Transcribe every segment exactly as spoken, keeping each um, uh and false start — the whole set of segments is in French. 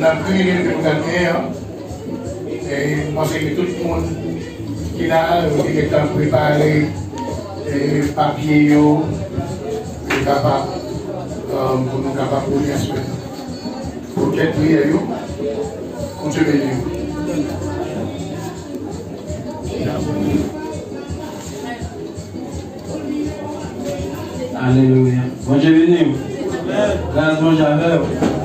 la prière que nous gagnons, et je pense que tout le monde qui a directement préparé les papiers est capable pour nous capables de bien sûr. Pour quelle prière, on te bénit. Alléluia. Bon Dieu béni. Grâce bon Javel.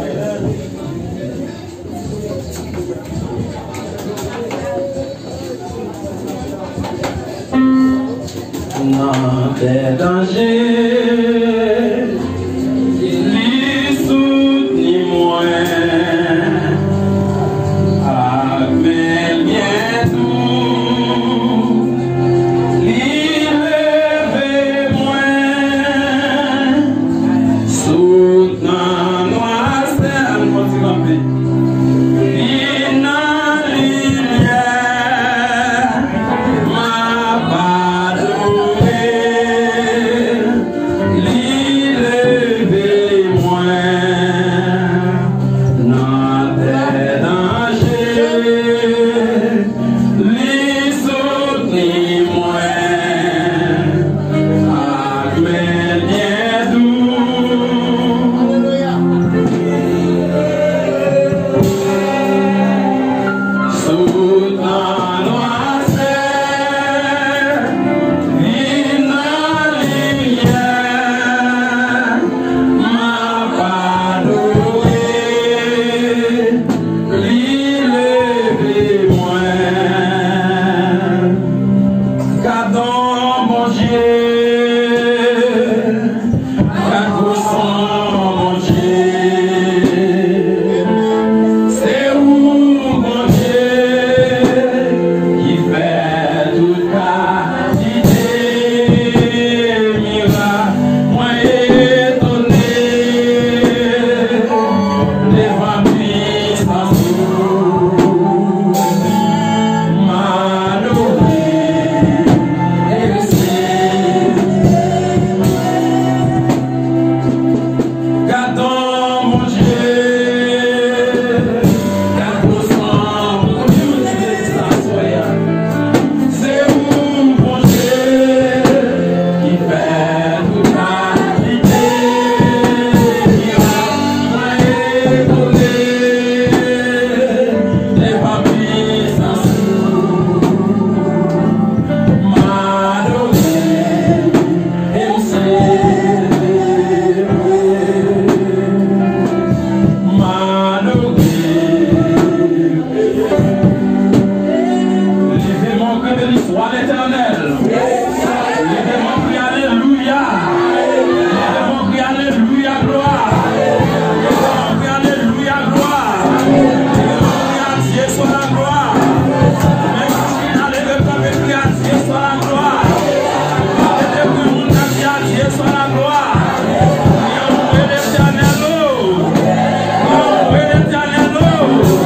Dans des dangers, il soutenit moi. Avec bien doux, il levait moi. Soutenant moi, c'est un motif.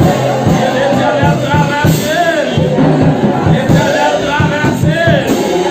L'éternel traversé,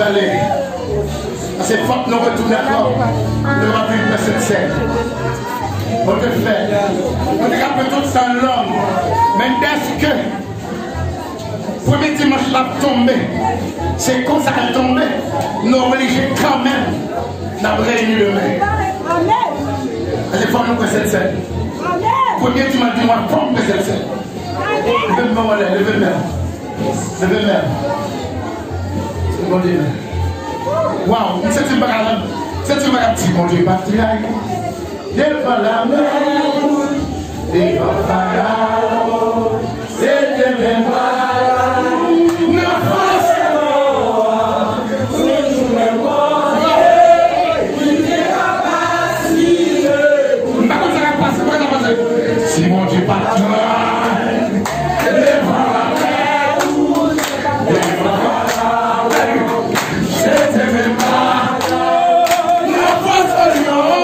va aller. C'est fort nous retourner encore. Nous va vivre cette scène. On te fait. On te rappelle tout ça en langue. Mais dès que premier dimanche l'a tombé, c'est comme ça qu'elle tombé, nos religieux quand même n'ont réuni le main. C'est fort nous cette scène. Premier dimanche, dis-moi, comme cette scène. Levez-moi, levez-moi. Levez-moi. C'est bon Dieu. Waouh, c'est une bagarre. C'est une bagarre, mon Dieu, parti là. Devant la mer, devant la Pharaon, c'est de mémoire. Nos forces, c'est de mémoire. Il n'est pas facile. Pas comme ça va passer, pas comme ça va passer. Si mon Dieu parti là, devant la mer, devant la Pharaon, c'est de mémoire. Nos forces,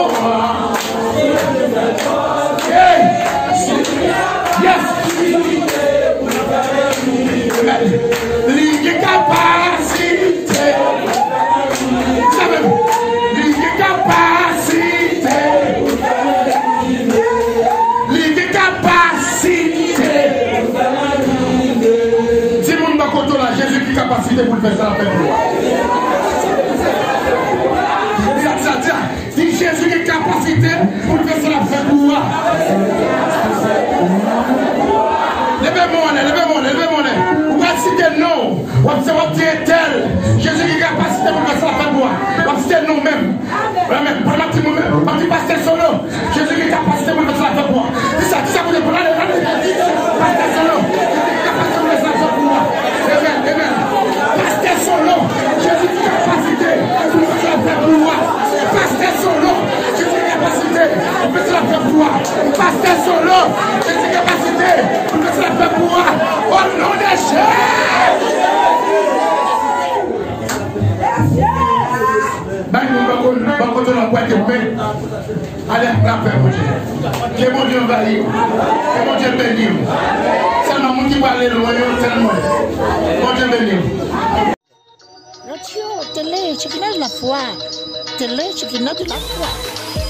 Ligue capacité, ligue capacité, ligue capacité. Si mon bakoto là, Jésus qui capacité pour le faire ça avec moi. Si Jésus qui capacité pour le faire ça avec moi. Levez-moi, levez-moi, levez-moi. Citer non, on sait what tel. Jésus qui a capacité pour faire ça avec moi. On citer non même. Même pour ma petite même, ma petite pasteur solo. Jésus qui a capacité pour faire ça avec moi. C'est ça, c'est ça pour les pour aller pasteur solo. Jésus qui a capacité pour faire ça avec moi. Amen, amen. Pasteur solo. Jésus qui a capacité pour faire ça avec moi. Pasteur solo. Jésus qui a capacité pour faire ça avec moi. Pasteur solo. Jésus qui a capacité pour faire ça avec moi. Au nom de Jésus. Allez, la paix, mon Dieu. Que mon Dieu envahisse. Que mon Dieu bénisse. C'est un monde qui va aller loin, tellement. Mon Dieu bénisse. Radio, télé, c'est qui n'a de la foi. Télé, c'est qui n'a de la foi.